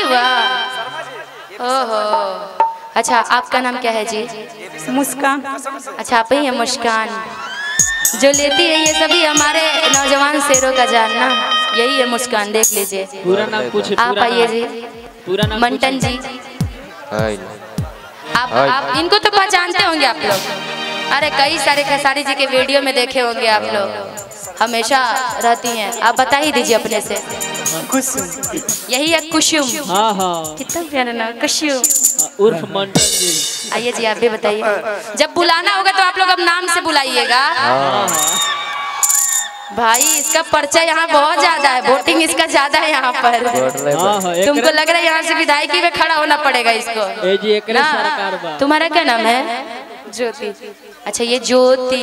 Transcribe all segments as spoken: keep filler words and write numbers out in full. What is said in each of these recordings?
हुआ? ओहो, अच्छा आपका नाम क्या है जी? मुस्कान। अच्छा आप ही है मुस्कान जो लेती है ये सभी हमारे नौजवान शेरों का जानना, यही है मुस्कान, देख लीजिए। पूरा नाम पूछे। आप आइए जी। पूरा नाम मंटन जी। आप आप इनको तो पहचानते होंगे आप लोग, अरे कई सारे खेसारी जी के वीडियो में देखे होंगे आप लोग, हमेशा रहती हैं। आप बता ही दीजिए अपने से। कुसुम। यही है कुसुम। हाँ हाँ, कितना प्यारा नाम कुसुम उर्फ मंटन जी। आइए जी आप भी बताइए। जब बुलाना होगा तो आप लोग अब नाम से बुलाइएगा। भाई इसका पर्चा यहाँ बहुत ज्यादा है, वोटिंग इसका ज्यादा है यहाँ पर। तुमको लग रहा है यहाँ से विधायकी में खड़ा होना पड़ेगा इसको ए जी, एक सरकार बा। तुम्हारा क्या नाम है? ज्योति। अच्छा ये ज्योति,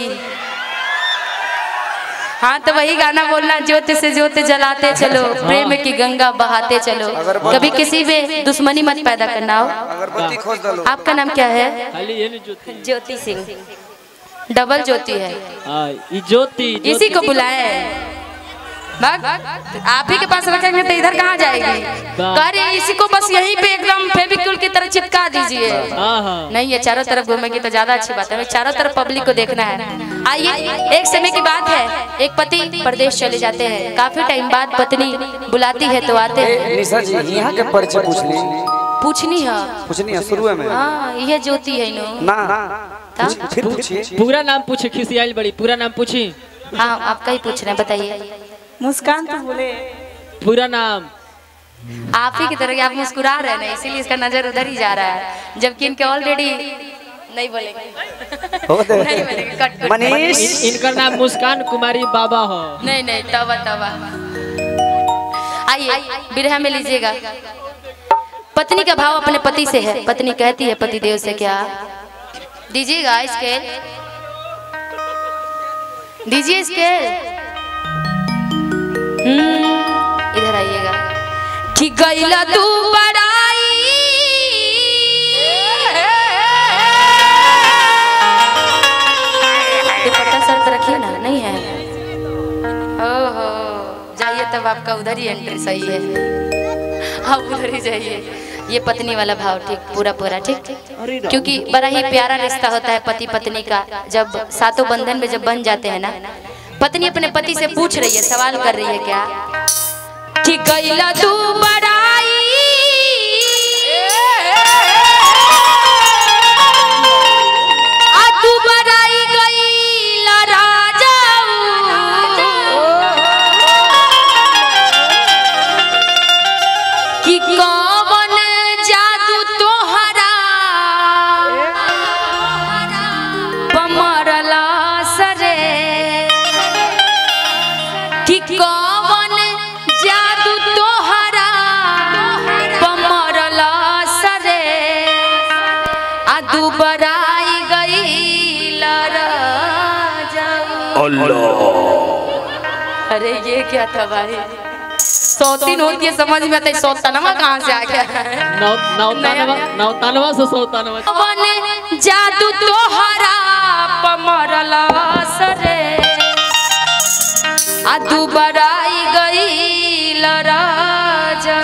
हाँ तो वही गाना बोलना, ज्योति से ज्योति जलाते चलो, प्रेम की गंगा बहाते चलो, कभी किसी में दुश्मनी मत पैदा करना हो। आपका नाम क्या है? ज्योति सिंह। डबल ज्योति है। ज्योति इसी को बुलाए। आप ही के पास रखेंगे तो इधर कहाँ जाएगी? कह रहे इसी को बस यहीं पे एकदम फेविक्विक की तरह चिपका दीजिए। नहीं ये चारों तरफ घूमेगी तो ज्यादा अच्छी बात है, चारों तरफ पब्लिक को देखना है। आइए, एक समय की बात है, एक पति परदेश चले जाते हैं, काफी टाइम बाद पत्नी बुलाती है तो आते हैं। निशा जी यहाँ के परिचय पूछ ली। पूछनी है पूछनी है शुरू में। हाँ ये ज्योति है ना। फिर पूछिए। पूरा नाम पूछे, खिसियाल बड़ी। पूरा नाम पूछी। हाँ आपका ही पूछ रहे हैं, बताइए। मुस्कान तो बोले। पूरा नाम आप ही की तरह आप मुस्कुरा रहे हैं ना, इसीलिए इसका नजर उधर ही जा रहा है, जबकि इनके ऑलरेडी नहीं बोलेंगे। नहीं बोलेंगे, कट कट। मनीष। इनका नाम मुस्कान कुमारी बाबा हो। नहीं नहीं तवा तवा। आइए बिरहा में लीजिएगा। पत्नी का भाव अपने पति से है। पत्नी कहती है पति देव से क्या? दीजिएगा स्केल, दीजिए स्केल। हम्म इधर आइएगा। ठीक गईला तू बड़ाई, दुपट्टा सर पे रखिए ना, नहीं है? ओहो जाइए, तब आपका उधर ही एंट्री सही है, आप उधर ही जाइए। ये पत्नी वाला भाव ठीक पूरा पूरा ठीक, क्योंकि बड़ा ही प्यारा रिश्ता होता है पति पत्नी का। जब सातों बंधन में जब बन जाते हैं ना, पत्नी अपने पति से पूछ रही है, सवाल कर रही है क्या? ठीक गईला तू बड़ाई, आ तू बड़ाई गईला राजा, कि कौन जादू तोहरा पमरला सरे, कि कौन जादू तोहरा पमरला सरे, आ दुबराई गईला राजा। अरे ये क्या था भाई? सौतीन होती है समझ में आते, सौतनवा कहाँ से आ गया? नौतानवा से सौतानवा। कौन जादू तोहरा पमरला सरे, आ दुबराई गईला राजा।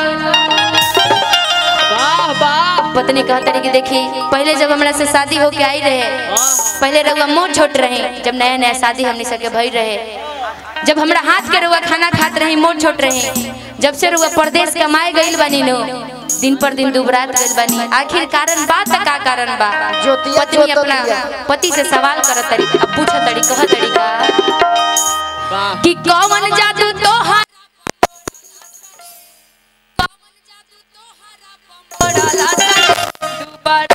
वाह वाह। पत्नी कहते रही कि देखी, पहले जब हमरा से शादी होके आई रहे, पहले रउआ मोट छोट रहे, जब नया नया शादी हमनी सके भई रहे, जब हमरा हाथ के रउआ खाना खात रही, मोट छोट रहे, जब से रउआ परदेश कमाए गइल बानी नो, दिन पर दिन दुबरात गइल बानी। आखिर कारण बा त का कारण बा? पत्नी अपना पति से सवाल करत तरी, अब पूछत तरी, कहत तरी का कि कौन जादू तोहरा पमरला सरे, दुबराई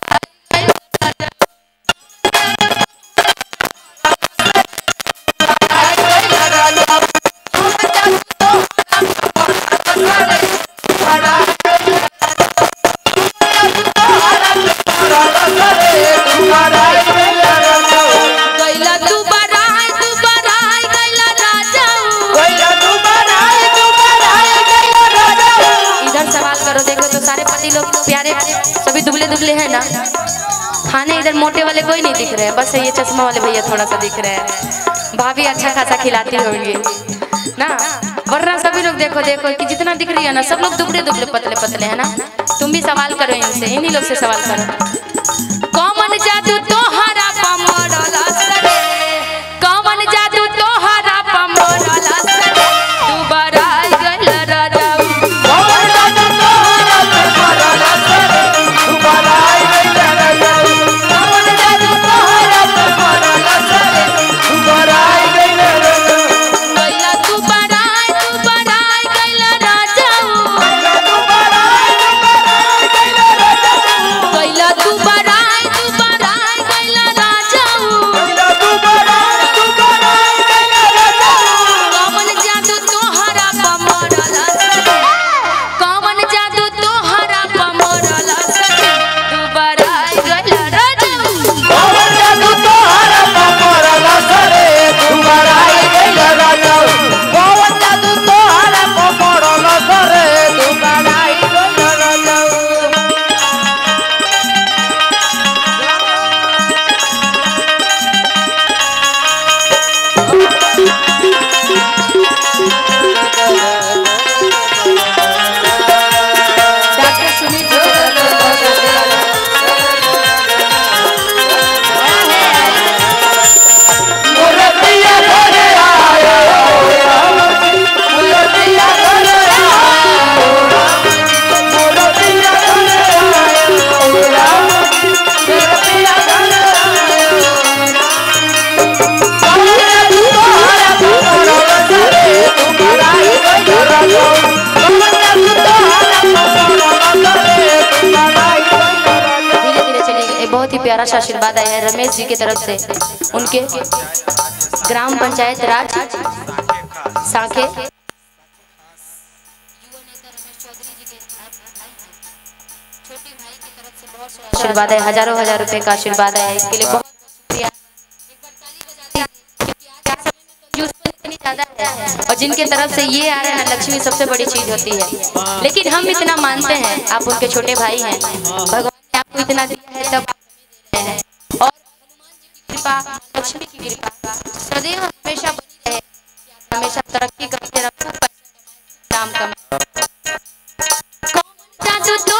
है ना। खाने इधर मोटे वाले कोई नहीं दिख रहे हैं, बस ये चश्मा वाले भैया थोड़ा सा दिख रहे हैं। भाभी अच्छा खासा खिलाती होंगी ना, वरना सभी लोग देखो देखो कि जितना दिख रही है ना सब लोग दुबले दुबले पतले पतले है ना। तुम भी सवाल करो इनसे, इन्हीं लोग से सवाल करो। कौन जादू तोहरा पमरल असरे, कौन जादू तोहरा पमरल असरे, तू बराई गइल राजाऊ। कौन जादू तोहरा पमरल असरे, तू बराई गइल राजाऊ। कौन जादू तोहरा पमरल असरे, तू बराई गइल राजाऊ। गइला तू बराई, तू बराई गइल राजाऊ। गइला तू बराई, तू बराई गइल राजाऊ। गइला तू बराई, तू बराई गइल राजाऊ। गइला तू बराई, तू बराई गइल राजाऊ। कौन जादू तोहरा पमरल असरे, कौन जादू तोहरा पमरल असरे, तू बराई गइल राजाऊ। कौन जादू तोहरा पमरल असरे, तू बराई गइल राजाऊ। कौन जादू तोहरा पमरल असरे, तू बराई गइल राजाऊ। डॉक्टर सुनील जी की तरफ मुरतिया घरे आयो राम जी, मुरतिया घरे आयो राम जी, मुरतिया घरे आयो राम जी, मुरतिया घरे आयो राम जी। धीरे धीरे चलिए। एक बहुत ही प्यारा सा आशीर्वाद आया है रमेश जी की तरफ से, उनके ग्राम पंचायत राज साखे आशीर्वाद है, हजारों हजार रुपए का आशीर्वाद है। इसके लिए बहुत शुक्रिया। इतनी ज्यादा है और जिनके तरफ से ये आ रहा है ना, लक्ष्मी सबसे बड़ी चीज होती है। लेकिन हम इतना मानते हैं, आप उनके छोटे भाई हैं, भगवान ने आपको इतना दिया है तब आप दे रहे हैं। और हनुमान जी की कृपा, लक्ष्मी की कृपा सदैव हमेशा बनी रहे, हमेशा तरक्की करते रहो, नाम कमाए। कौन जादू तो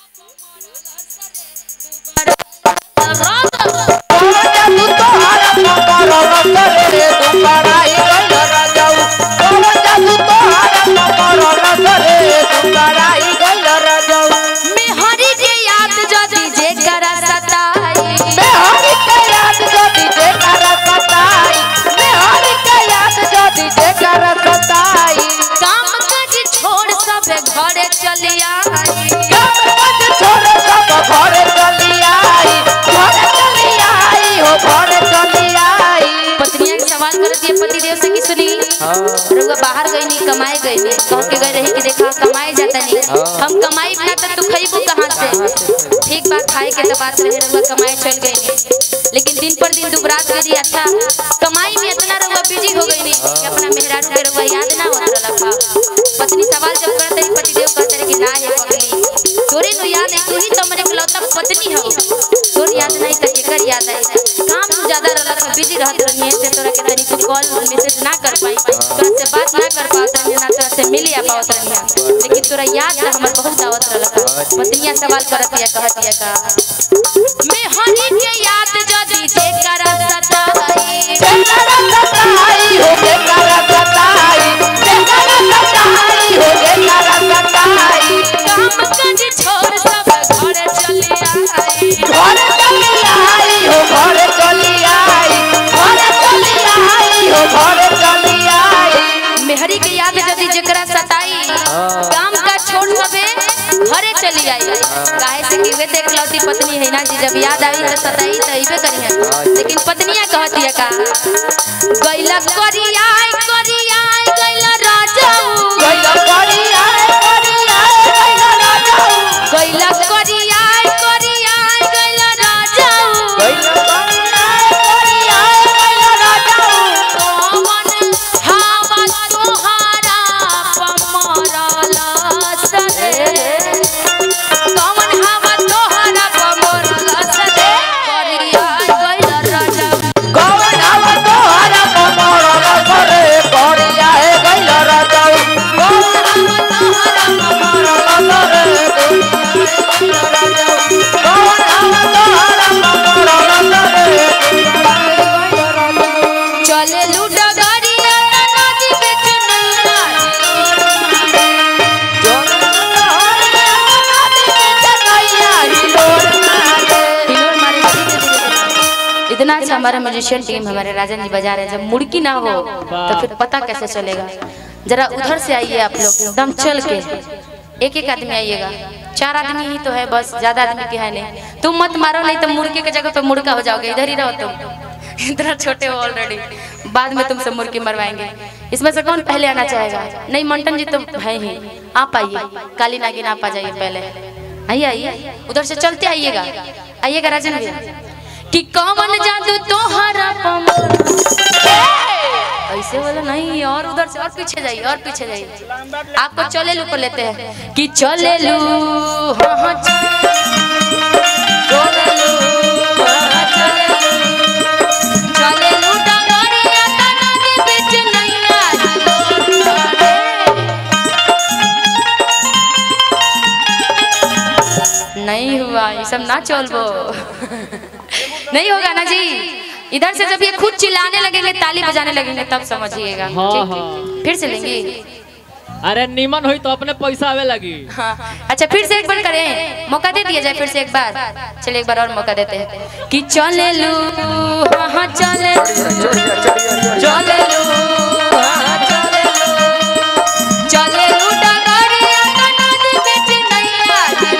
मेहरी के याद जदी जे करा सताई, मेहरी के याद जदी जे करा सताई, मेहरी के याद जदी जे करा सताई। काम काज छोड़ सब घरे चली आई, काम काज छोड़ सब घरे चली आई, घरे चली आई हो घरे चली आई। पत्नियां के सवाल करती है पति देव से कि सुनी रुआ बाहर गई नहीं, कमाए गई नहीं, कह के गए रही कि देखा कमाए जाता नहीं, हम कमाई ना तो तू खइबू कहां से। ठीक बात, खाए के तो बात रहे, रुआ कमाए चल गई नहीं, लेकिन दिन पर दिन दुबरात गई। अच्छा कमाई में इतना रुआ बिजी हो गई नहीं कि अपना मेहरारू के रुआ याद ना होत रहा। पत्नी सवाल जब करते ही पति देव कहते रहे कि ना है पगली, तोरे नो याद है, तू ही तो मेरे इकलौता पत्नी हो, तोर याद नहीं तो एकर याद आई। काम तू ज्यादा रहला तो बिजी रहत रही है से तोरा के तनी तू कॉल मैसेज ना कर पाई, तोरा से बात ना कर पात रही, ना तोरा से मिली आ पावत रही, लेकिन तोरा याद से हमर बहुत आवत रहला। पत्नियां सवाल करत है, कहत है का मैं हनी के याद जदी जे करा सताई, जे करा सताई हो जे करा सताई, जे करा सताई हो जे करा सताई। काम काज छोड़ सब घरे चली आई, घरे चली आई हो घरे चली आई, घरे चली आई हो घरे चली आई। मेहरी के याद जदी जेकरा सताई, काम का छोड़ सबे घरे चली आई। काहे से कि वे देख लौटी पत्नी है ना जी, जब याद आई तो सताई तो इबे करी है। लेकिन पत्नियां कहती है का गइला करी आई करी आई गइला राजाऊ, गइला करी आई करी आई गइला राजाऊ, गइला करी आई करी आई गइला राजाऊ, गइला करी आई करी आई गइला राजाऊ। कौन हावा तोहारा पमरल असरे, कौन हावा तोहारा पमरल असरे, करी आई गइला राजाऊ। कौन हवा तोहरा पमरल असरे, करी आई गइला राजाऊ। इतना अच्छा हमारा म्यूजिशियन टीम हमारे राजन जी बजा रहे हैं, जब मुड़की ना हो तो फिर पता कैसे चलेगा। जरा उधर से आइए आप लोग, एकदम चल के एक एक आदमी आइएगा, चार आदमी ही तो है बस, ज्यादा आदमी की है नहीं। तुम मत मारो नहीं तो मुर्गे के जगह पे मुर्गा हो जाओगे, इधर ही रहो तुम, इतना छोटे हो ऑलरेडी, बाद में तुमसे मुर्गी मरवाएंगे। इसमें से कौन पहले आना चाहेगा? नहीं मंटन जी तो है ही, आप आइए, काली नागिन आप आ जाइए पहले, आइए आइए उधर से चलते आइएगा, आइएगा राजन भैया। कि कौन जादू तोहरा ऐसे बोला नहीं, और उधर से और पीछे जाइए, और पीछे जाइए, आपको चले लू को लेते हैं कि चले लू, हाँ हाँ चले लू, चले लू डगरिया नदी बीच नैया, नहीं हुआ ये सब ना चलबो नहीं होगा ना जी। इधर से जब ये खुद चिल्लाने लगेंगे, ताली बजाने लगेंगे, तब समझिएगा। हाँ हाँ फिर से लेंगे, अरे नीमन हुई तो अपने पैसा आवे लगी। हाँ अच्छा फिर से एक बार करें, मौका दे दिया जाए फिर से एक बार, चलिए एक बार और मौका देते हैं कि चले लू, हाँ हाँ चले चले लू, हाँ चले लू, चले लू डगरिया नदी बीच नैया,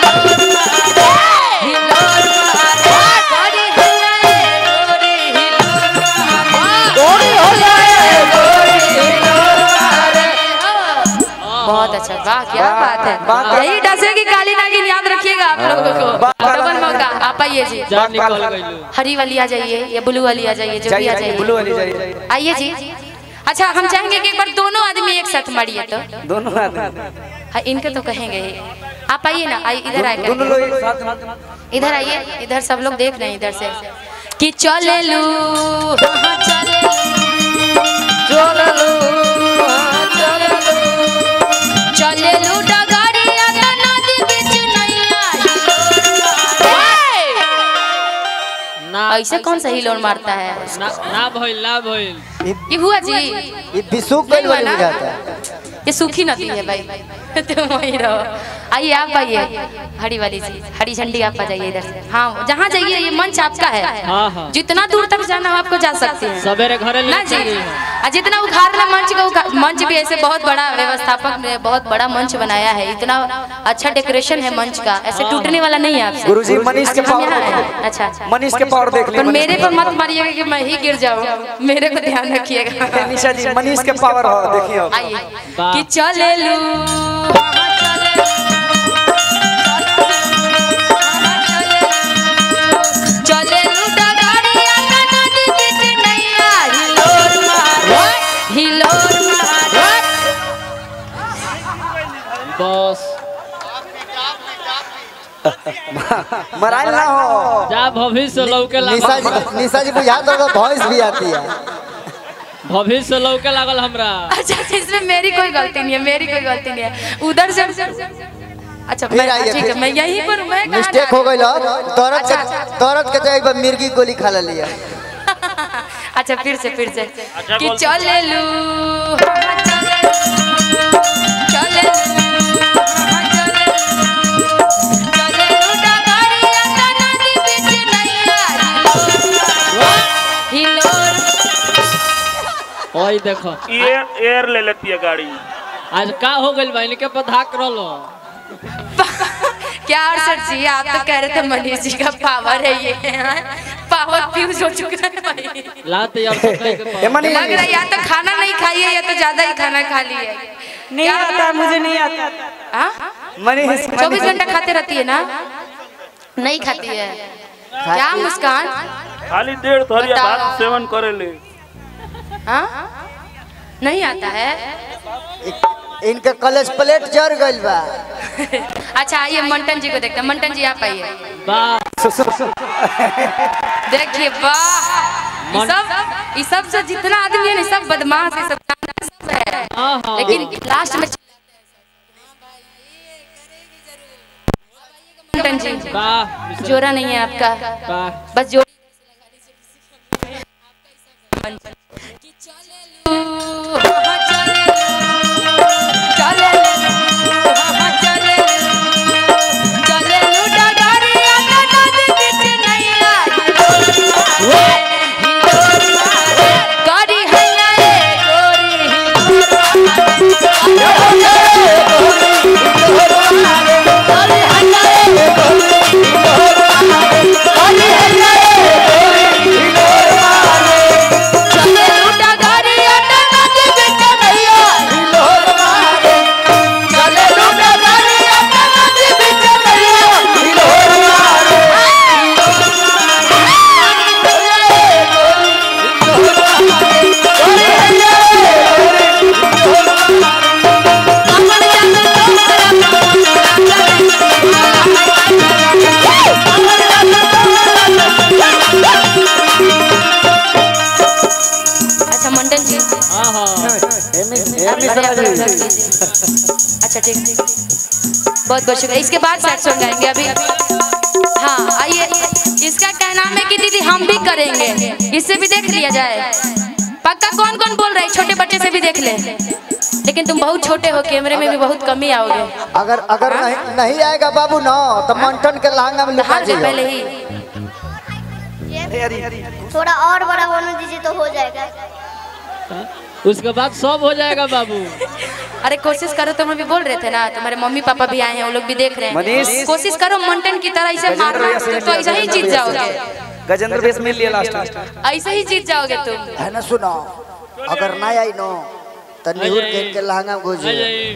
बहुत अच्छा, वाह क्या बात है। यही डसे की काली नागिन याद रखिएगा आप लोगों को। डबल मौका, आप आइए जी, जान निकल गई। हरी वाली आ जाइए या ब्लू वाली आ जाइए, जो भी आ जाइए, ब्लू वाली जाइए, आइए जी। अच्छा हम चाहेंगे कि एक बार दोनों आदमी एक साथ मारिए, तो दोनों आदमी, हाँ इनके तो कहेंगे ही। आप आइए ना, आइए इधर आए, दोनों लोग एक साथ, इधर आइए, इधर सब लोग देख रहे हैं इधर से कि चले लू, हाँ चले चले लू, हाँ चले लू, चले लू डगरिया नदी बीच नैया, ना ऐसे कौन सा हिलोर मारता है? ना ना भइल ना भइल ये हुआ जी, ये बिसुक गई वाली हो जाता है। ये सूखी नदी है भाई, तुम वही रहो। आइए आप आइए, हरी वाली जी, हरी झंडी आप आ जाइए इधर से। हाँ जहाँ जाइए, ये मंच आपका है, हाँ हाँ जितना दूर तक जाना हो आपको जा सकते हैं सवेरे घरे ना जी। और जितना उखाड़ना मंच का, मंच भी ऐसे बहुत बड़ा व्यवस्थापक ने बहुत बड़ा मंच बनाया है, इतना अच्छा डेकोरेशन है मंच का, ऐसे टूटने वाला नहीं है आपसे। गुरुजी मनीष के पावर, अच्छा अच्छा मनीष के पावर देख पर मेरे पर मत मारिएगा कि मैं ही गिर जाऊँ, मेरे को ध्यान रखिएगा। निशा जी मनीष के पावर हो, देखिए आइए कि चले लू, चले लू डगरिया नदी बीच नैया, हिलोर मार हिलोर मार, बस मराइल ना हो। जा भविष्य लौके निशा जी, लागल, निशा जी बुझा तो वॉइस भी आती है। भविष्य लौके लागल हमरा। अच्छा इसमें मेरी कोई गलती नहीं है, मेरी कोई गलती नहीं है, उधर से अच्छा फिर मैं आइए, ठीक है, फिर। मैं यहीं पर हूँ, मैं कहाँ मिस्टेक जा हो गई, तोरत अच्छा, के अच्छा। तोरत के जगह मिर्गी गोली खा लिया। अच्छा फिर से फिर से कि चले लू, हाँ, चले चले हाँ, चले चले लू डगरिया नदी बीच नैया, हिलोर ओए देखो एयर एयर ले लेती है गाड़ी। आज का हो गइल बा, इनके पर धाक रहलो। क्या सर जी, आप तो कह रहे थे मनीष जी का पावर है, ये पावर फ्यूज हो चुका है भाई। लात यार सकाई के ए पास। मनीष, लग रहा है या तो खाना नहीं खाई है या तो ज्यादा ही खाना खा ली है। नहीं आता, मुझे नहीं आता। हाँ? मनीष चौबीस घंटा खाते रहती है ना? नहीं खाती है क्या मुस्कान? खाली डेढ़ थरिया बताओ। भात सेवन करे ले। हाँ? नहीं आता है? इनके कॉलेज प्लेट जर गइल बा। अच्छा आइए मंटन जी को देखते हैं, मंटन जी आप आइए, वाह देखिए वाह, ये सब ये सब से जितना आदमी है ना सब बदमाश है, सब सब है, हाँ हाँ लेकिन लास्ट में मंटन जी वाह जोरा नहीं है आपका, वाह बस जो अच्छा ठीक, बहुत बहुत शुक्रिया। इसके बाद सैड सॉन्ग गाएंगे अभी। हाँ आइए, इसका कहना है कि दीदी हम भी करेंगे, इससे भी देख लिया जाए। पक्का कौन कौन बोल रहे हैं, छोटे बच्चे से भी देख ले। लेकिन तुम बहुत छोटे हो, कैमरे में भी बहुत कम ही आओगे। अगर अगर नहीं, नहीं आएगा बाबू ना तो मंटन के लहंगा में लुका जाइए पहले ही थोड़ा और बड़ा होने दीजिए तो हो जाएगा। उसके बाद सब हो जाएगा बाबू। अरे कोशिश करो, तुम अभी बोल रहे थे ना, तुम्हारे मम्मी पापा भी आए हैं, वो लोग भी देख रहे हैं। मनीष। कोशिश करो मंटन की तरह ऐसे मारना, तो ऐसा ही जीत जाओगे। गजेंद्र बेस मिल लिया लास्ट। ऐसे ही जीत जाओगे तुम। है ना। सुनो, अगर नहीं आई नो तो निहुर के लहंगा में घुस जाइए।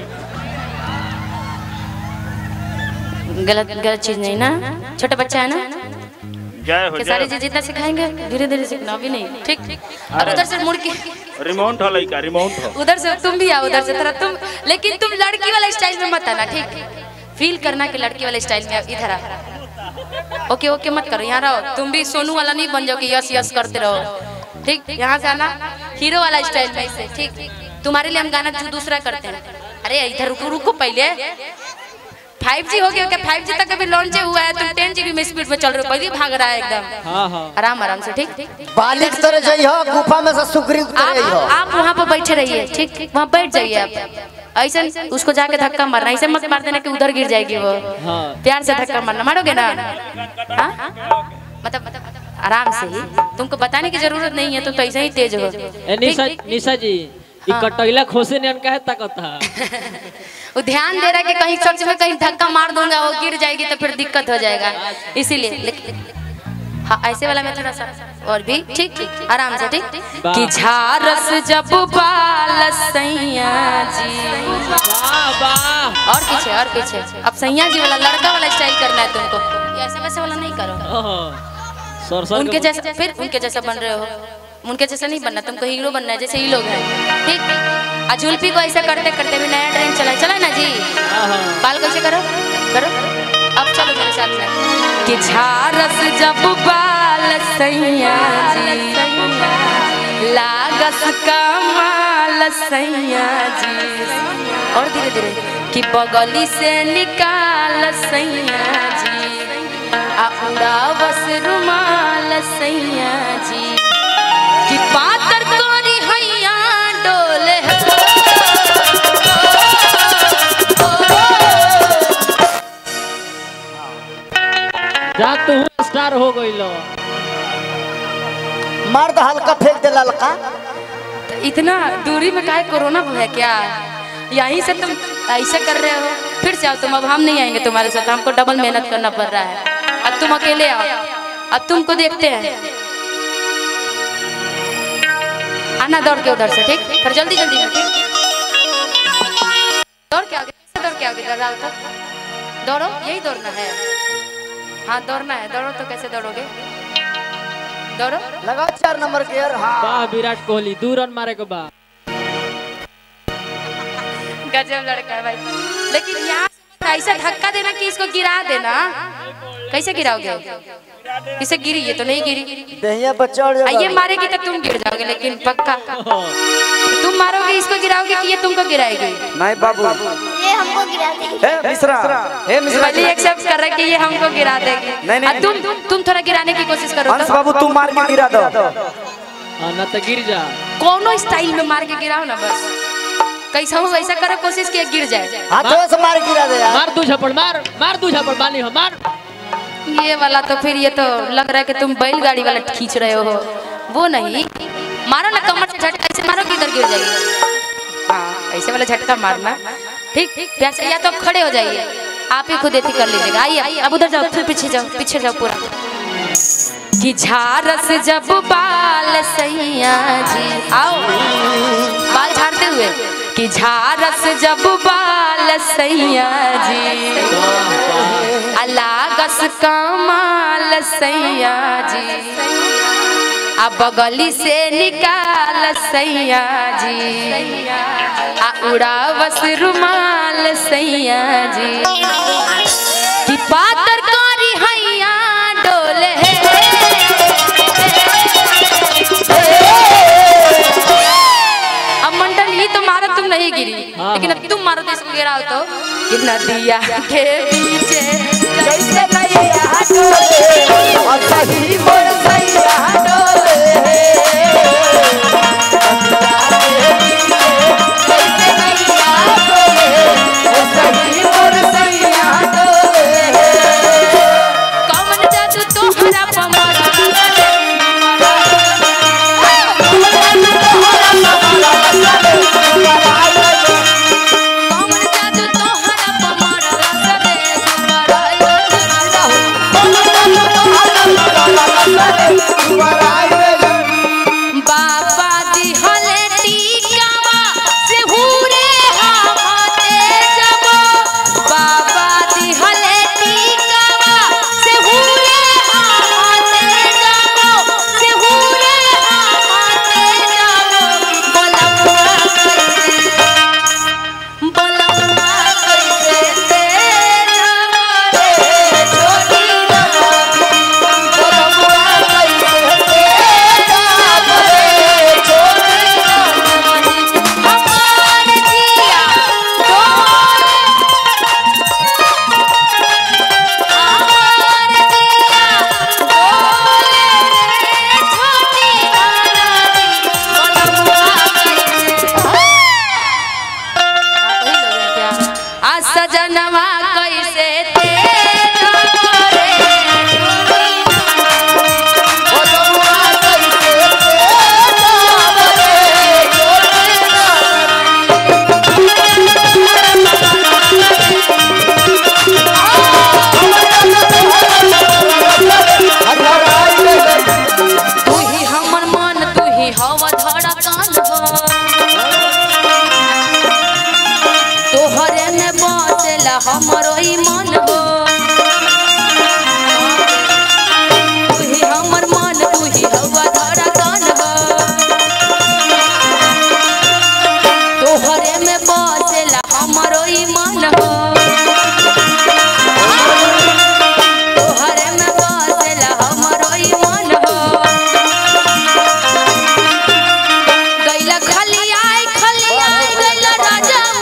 गलत गलत चीज नहीं ना, छोटा बच्चा है ना। जय हो सारी जय चीज जितना सिखाएंगे धीरे धीरे सीखना, अभी नहीं। ठीक। अब उधर से मुड़ के रिमोट हो लइका रिमोट हो। उधर से तुम भी आओ, उधर से थोड़ा तुम, लेकिन तुम लड़की वाला स्टाइल में मत आना, ठीक। फील करना कि लड़की वाले स्टाइल में इधर आ। ओके ओके मत करो, यहाँ रहो। तुम भी सोनू वाला नहीं बन जाओ कि यस यस करते रहो, ठीक। यहाँ से आना हीरो वाला स्टाइल में से, ठीक। तुम्हारे लिए हम गाना जो दूसरा करते हैं। अरे इधर रुको रुको पहले, फाइव जी हो गया क्या? फाइव जी तक अभी लॉन्च हुआ है, तुम टेन जीबी में स्पीड में चल रहे हो, पहले भाग रहा है एकदम। हाँ हाँ आराम आराम से, ठीक। बालिक तरह जाइए, गुफा में से सुग्रीव आप तरह आप वहाँ पर बैठे रहिए, ठीक। वहाँ बैठ जाइए आप। ऐसे उसको जाके धक्का मारना, ऐसे मत मार देना कि उधर गिर जाएगी वो। हाँ। प्यार से धक्का मारना, मारोगे ना? हाँ? मतलब आराम से ही, तुमको बताने की जरूरत नहीं है, तुम तो ऐसे ही तेज हो। ए, निशा निशा जी, ये कटैला खोसे ने कहे ताकत वो ध्यान दे रहा है कि कहीं सच में कहीं धक्का मार दूंगा वो गिर जाएगी तो फिर दिक्कत हो जाएगा, इसीलिए। लेकिन हाँ ऐसे वाला में थोड़ा सा और भी, ठीक ठीक आराम से, ठीक। कि झारस जब बाल सैया जी, वाह वाह। और पीछे और पीछे। अब सैया जी वाला लड़का वाला स्टाइल करना है तुमको, ऐसा वैसे वाला नहीं करो। सर उनके जैसा, फिर उनके जैसा बन रहे हो, उनके जैसा नहीं बनना, तुमको हीरो बनना है जैसे ही लोग हैं, ठीक। और जुल्फी को ऐसा करते करते भी नया ट्रेंड चला चला ना जी। बाल कैसे करो करो, अब चलो मेरे साथ में। कि झारस जब बाल सैया जी, लागस कमाल सैया जी, और धीरे धीरे। कि बगली से निकाल सैया जी, आ उड़ावस रुमाल सैया जी। कि पातर कोरी हैया डोले जा तू स्टार हो गइलो। मार दो हल्का, फेंक दे ललका। तो इतना दूरी में काहे कोरोना है क्या? यहीं से तुम ऐसे कर रहे हो, फिर से आओ तुम। अब हम नहीं आएंगे तुम्हारे साथ, हमको डबल मेहनत करना पड़ रहा है। अब तुम अकेले आओ, अब तुमको देखते हैं। आना दौड़ के उधर से, ठीक। फिर जल्दी जल्दी में, ठीक। दौड़ के आगे, दौड़ के आगे दौड़ो, यही दौड़ना है। हाँ दौड़ना है, दौड़ो। तो कैसे दौड़ोगे? दौड़ो, लगाओ चार नंबर के यार। हाँ वाह विराट कोहली, दो रन मारे के बाद। गजब लड़का है भाई। लेकिन यहाँ ऐसा धक्का देना कि इसको गिरा देना। कैसे गिराओगे? इसे गिरी, ये तो नहीं गिरी। दहिया बच्चा और ये मारेगी तो तुम गिर जाओगे, लेकिन पक्का तुम मारोगे, इसको गिराओगे कि ये तुमको गिराएगी? नहीं बाबू, ये हमको गिरा देगी। हे मिश्रा, हे मिश्रा पहले एक्सेप्ट कर रहा है कि ये हमको गिरा देगी। नहीं, नहीं, तुम तुम थोड़ा गिराने की कोशिश करो। हंस बाबू तुम मार के गिरा दो। हाँ ना तो गिर जा। कोनो स्टाइल में मार के गिराओ ना बस। कैसा हो वैसा करो, कोशिश किया गिर जाए। हाथों से मार गिरा दे यार। मार दू झपड़, मार मार दू झपड़ बानी हो, मार। ये वाला तो फिर ये तो लग रहा है कि तुम बैलगाड़ी वाला खींच रहे हो, वो नहीं। मारो ना कमर से झटका, ऐसे मारो कि इधर गिर जाएगी। हाँ ऐसे वाला झटका मारना, ठीक ठीक। प्यार से, या तो खड़े हो जाइए, आप ही खुद एथी कर लीजिएगा। आइए अब उधर जाओ, फिर पीछे जाओ, पीछे जाओ पूरा। कि झारस जब बाल सैया जी, आओ बाल झाड़ते हुए। कि झारस जब बाल सैया जी, अलागस कमाल सैया जी, आ बगली से निकाल सैया जी, आ उड़ावस रुमाल सैया जी। कि पातर कारी हैया डोले अब मंडल ही तो मारा, तुम नहीं गिरी। लेकिन अब तुम मारो। मारो तो इसको गिराओ तो कि नदिया के पीछे जैसे नैया डोले और सही मोर सैया डोले जैसे नैया डोले और सही मोर सैया डोले कौन जादू तोहरा पमरा बाबा दी हले टीकावा से हुरे हमते जब बाबा दी हले टीकावा से हुरे हमते जब से हुरे हमते जब बलमुआ कैसे बलमुआ कैसे तेरा रे छोटी बलमुआ सजनवा कैसे तेरा रे बलमुआ कैसे तू ही हमर मन तू ही हवा धड़कन हो तोहरे में बसेला हमरो ई मन हो तू ही हमर मन तू ही हवा धड़कन हो तोहरे में बसेला हमरो ई मन हो तोहरे में बसेला हमरो ई मन हो गइला खलियाई खलियाई गइला राजाऊ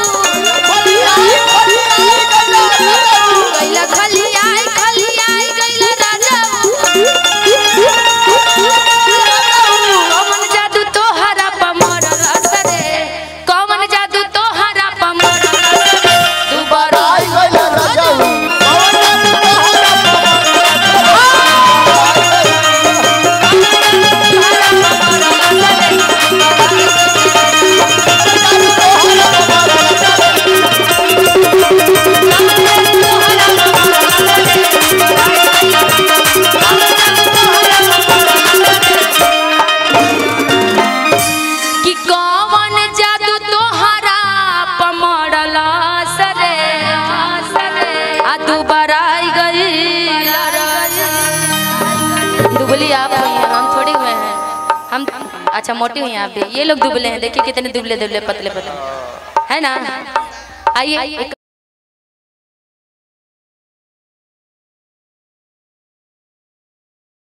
गइला खलियाई खलियाई गइला राजाऊ कौन जादू तोहरा पमर असरे कौन जादू तोहरा पमर असरे दुबारा गइला राजाऊ कि कौन जादू तोहरा पमरला सरे आ दुबारा गई दुबली आप हुई हैं हम थोड़ी हुए हैं हम अच्छा मोटी हुई हैं आप भी ये लोग दुबले हैं देखिए कितने दुबले दुबले पतले पतले है ना आइए